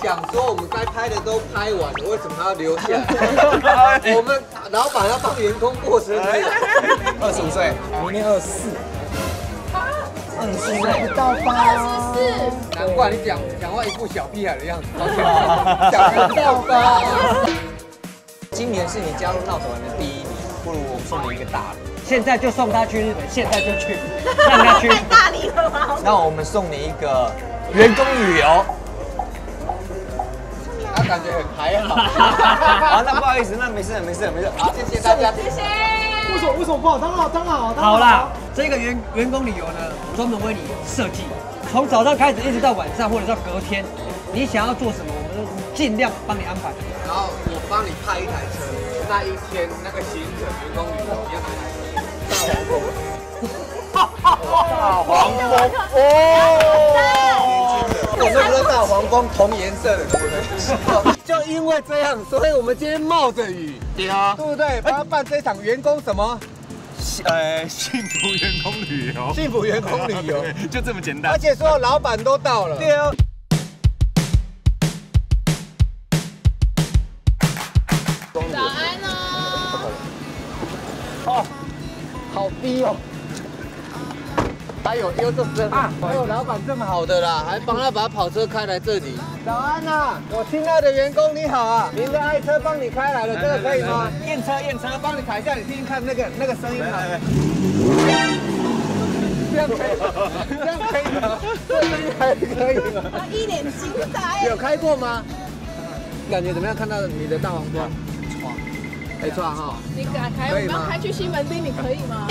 想说我们该拍的都拍完了，为什么还要留下来？我们老板要帮员工过生日，25岁，明年24。24岁不到吧？24。难怪你讲话一副小屁孩的样子，讲不到吧？今年是你加入闹着玩的第1年，不如我们送你一个大礼。现在就送他去日本，现在就去，让他去。太大礼了吧？那我们送你一个员工旅游。他感觉很还好。好，那不好意思，那没事。好，谢谢大家，谢谢。为什么不好？当好。 好啦，这个员工旅游呢，专门为你设计，从早上开始一直到晚上，或者到隔天，你想要做什么，我们都尽量帮你安排。然后我帮你派一台车，那一天那个行程员工旅游要哪台车？大黄蜂哦！我那跟大黄蜂同颜色的，对不对？就因为这样，所以我们今天冒着雨，对不对？帮他办这场员工什么？ 幸福员工旅游， 幸福员工旅游， 就这么简单。 而且所有老板都到了。对哦。 早安哦。 哦，好低哦。还有优秀生啊，还有老板这么好的啦，还帮他把跑车开来这里。早安呐，我亲爱的员工你好啊，您的爱车帮你开来了，这个可以吗？验车，帮你踩一下，你听听看那个声音啊。这样可以吗？这声音还可以吗？ 他一脸惊呆。 有开过吗？感觉怎么样？看到你的大黄蜂？没错哈。 你敢开？我们要开去西门町，你可以吗？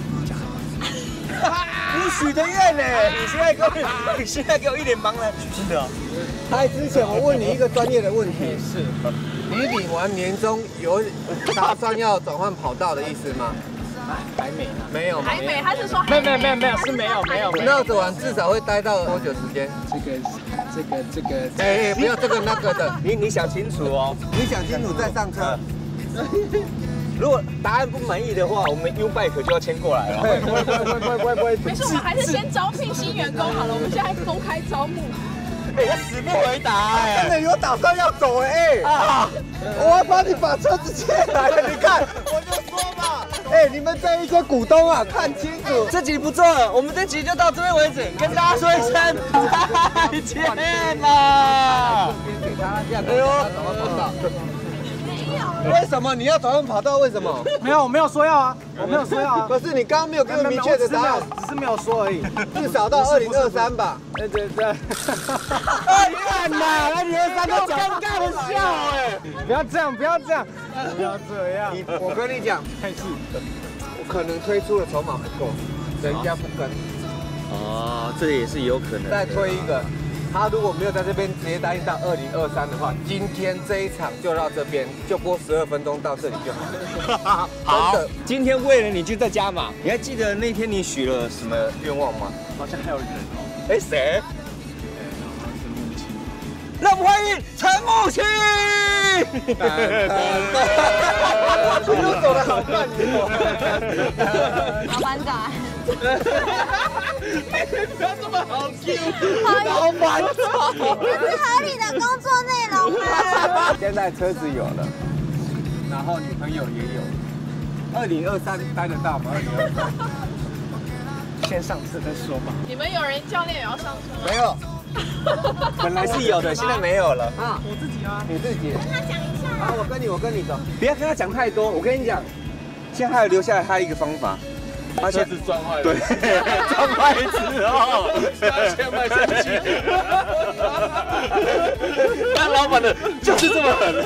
你许的愿呢？你现在给我一脸茫然。真的啊？在之前我问你一个专业的问题，是你领完年终有打算要转换跑道的意思吗？还没呢。没有吗？ 还没，他是说没有，是没有。 闹着玩至少会待到多久时间？这个，哎，不要这个那个的，你想清楚哦，你想清楚再上车。如果答案不满意的话，我们 U-Bike 就要迁过来了。会。 没事，我们还是先招聘新员工好了。我们现在公开招募。 哎，他死不回答哎，真的有打算要走哎啊！我要帮你把车子借来了，你看，我就说嘛，哎，你们这一些股东啊，看清楚，这集不做了，我们这集就到这边为止，跟大家说一声再见啦！给他这样，哎呦，怎么碰到？为什么你要转换跑道？为什么？ 没有，我没有说要啊， 可是你刚刚没有给我明确的答案， 只是没有说而已。 至少到2023吧。对。看呐，2023都尴尬的笑哎！ 不要这样。 我跟你讲，我可能推出的筹码不够，人家不跟。 哦，这也是有可能。 再推一个。他如果没有在这边直接答应到2023的话，今天这一场就到这边，就播12分钟到这里就好了。 好， 真的，今天为了你就在加码。你还记得那天你许了什么愿望吗？ 好像还有人哦。 哎，谁？让我们欢迎陈木青。又走了好半年哦。 老板长。 不要这么好 Q， 老板长， 这是合理的工作内容吗？ 现在车子有了，然后女朋友也有，2023待得到吗？2023，先上车再说吧。 你们有人教练也要上车吗？ 没有，本来是有的，现在没有了。啊， 我自己啊， 你自己。 跟他讲一下。 好，我跟你走，不要跟他讲太多。我跟你讲，现在还有留下来还有一个方法。 他车子撞坏了， 对，撞坏之后， 先卖下去。当老板的就是这么狠，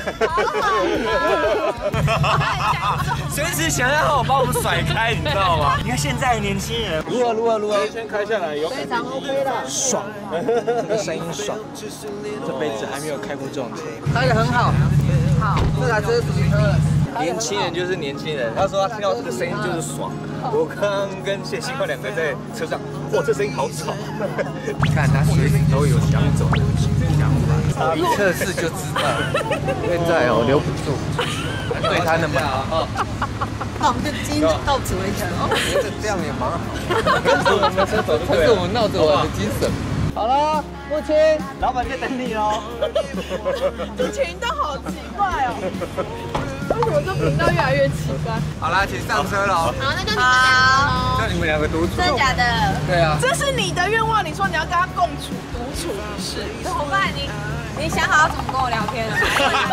随时想要把我们甩开，你知道吗？你看现在的年轻人如何？ 先开下来，有非常 OK 的， 爽，这个声音爽，这辈子还没有开过这种车， 开得很好，好，这台车是什么车？年轻人就是年轻人，他说他听到这个声音就是爽。我刚刚跟谢希焕两个在车上，哇，这声音好吵。看他随时都有想走的想法，一测试就知道。现在我留不住，对他那么好。 那我们就今天到此为止哦。 觉得这样也蛮好，跟着我们车走，跟着我们闹着玩的精神。 好了，父亲， 老板在等你哦。 这频道好奇怪哦，为什么这频道越来越奇怪？ 好啦，请上车了。 好，那就你们两个就你们两个独处。 真的假的？ 对啊。 这是你的愿望，你说你要跟他共处独处一室， 怎么办？你想好要怎么跟我聊天了吗？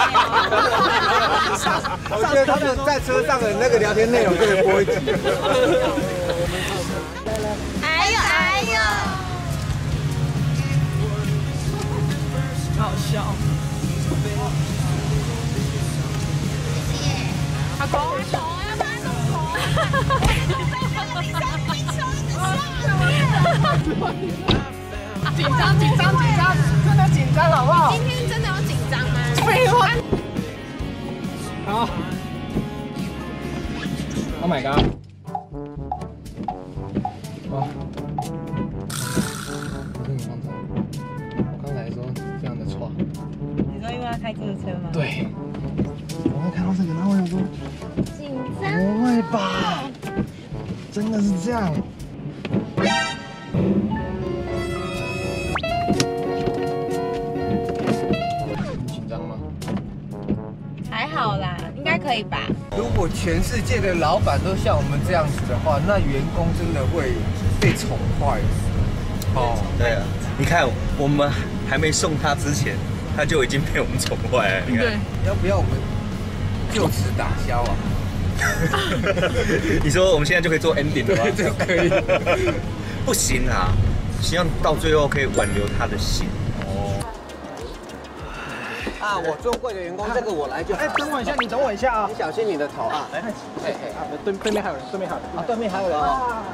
我觉得他们在车上的那个聊天内容可以播一集。 哎呦哎呦， 好笑。阿公，头要帮他弄头。紧张，真的紧张，好不好？ 今天真的有紧张吗？ 废话。 好。Oh my god！ 哇！我跟你放纵，我刚才说非常的错。 你说因为要开这个车吗？ 对。我会看到这个，然后我想说， 紧张。 不会吧？真的是这样？紧张吗？ 还好啦，应该可以吧？ 如果全世界的老板都像我们这样子的话，那员工真的会被宠坏。 哦，对啊，你看我们还没送他之前，他就已经被我们宠坏了。你看， 要不要我们就此打消啊？ 你说我们现在就可以做 ending 了吗？ 就可以。 不行啊，希望到最后可以挽留他的心。 啊，我尊贵的员工，这个我来就好。 哎，等我一下，你等我一下啊！ 你小心你的头啊！ 来，对面还有人，对面还有人啊，对面还有人啊！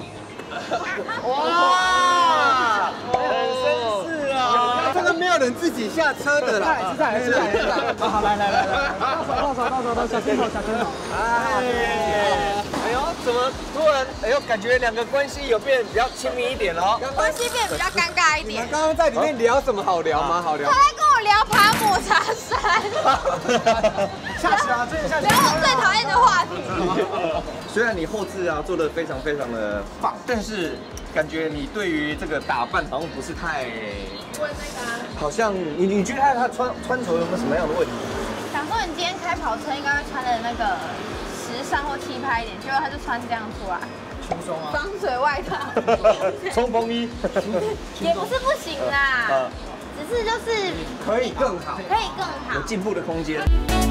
哇，很绅士啊！ 这个没有人自己下车的啦。 是在。好，来，到手，小心头。 哎呦，怎么突然？哎呦，感觉两个关系有变比较亲密一点了。 关系变比较尴尬一点。 刚刚在里面聊什么好聊吗？好聊。 他在跟我聊爬抹茶山， 下去啊！这下去。 聊我最讨厌的话题。 虽然你后置啊做得非常非常的棒，但是感觉你对于这个打扮好像不是太，好像你觉得他穿着有没有什么样的问题？ 想说你今天开跑车应该会穿的那个时尚或气派一点，结果他就穿这样出来， 轻松啊！ 防水外套， 冲锋衣也不是不行啦，只是就是可以更好。 可以更好。 有进步的空间。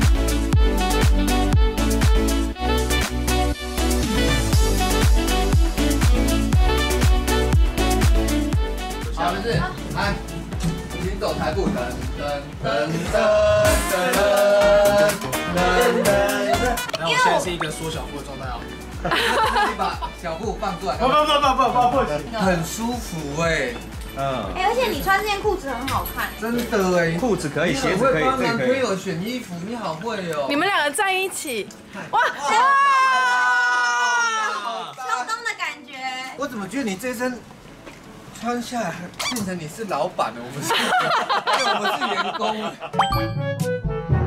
好的是，来，请走台步， 那我现在是一个缩小步的状态啊。 你把小步放出来。 不行。 很舒服哎。 哎，而且你穿这件裤子很好看。 真的哎， 裤子可以，鞋子可以， 你很会帮这可以。 男朋友选衣服，你好会哦。 你们两个在一起，哇！ 秋冬的感觉。 我怎么觉得你这身穿下来变成你是老板了？我们是员工了。